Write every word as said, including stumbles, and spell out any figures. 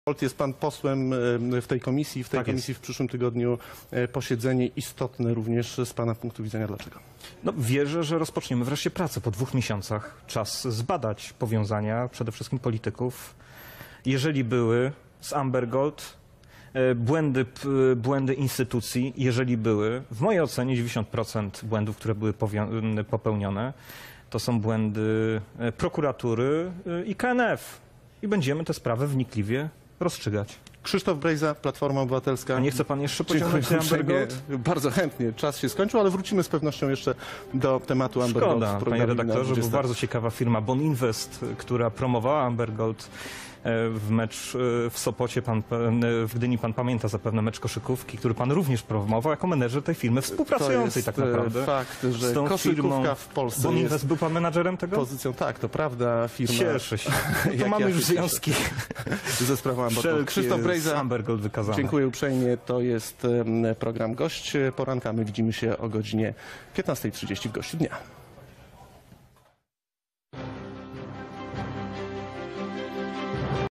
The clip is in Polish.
Jest pan posłem w tej komisji, w tej Tak komisji jest. w przyszłym tygodniu posiedzenie istotne również z pana punktu widzenia. Dlaczego? No, wierzę, że rozpoczniemy wreszcie pracę po dwóch miesiącach. Czas zbadać powiązania przede wszystkim polityków. Jeżeli były z Amber Gold, błędy, błędy instytucji, jeżeli były, w mojej ocenie dziewięćdziesiąt procent błędów, które były popełnione, to są błędy prokuratury i K N F. I będziemy tę sprawę wnikliwie rozstrzygać. Krzysztof Brejza, Platforma Obywatelska. A nie chce pan jeszcze pociągnąć Dziękuję Amber uprzejmie. Gold? Bardzo chętnie. Czas się skończył, ale wrócimy z pewnością jeszcze do tematu Amber Gold. Szkoda, panie redaktorze, bo bardzo ciekawa firma Bon Invest, która promowała Amber Gold w mecz w Sopocie, pan, w Gdyni, pan pamięta zapewne mecz koszykówki, który pan również promował jako menedżer tej firmy współpracującej tak naprawdę. Fakt, że z tą koszykówka firmą w Polsce Bon Invest jest był pan menadżerem tego? pozycją, tak, to prawda, firma. Cieszę się. To mamy ja już się związki. Ze sprawą Amber Gold. Krzysztof Brejza, Amber Gold wykazane. dziękuję uprzejmie. To jest program Gość Poranka. My widzimy się o godzinie piętnastej trzydzieści w Gościu Dnia.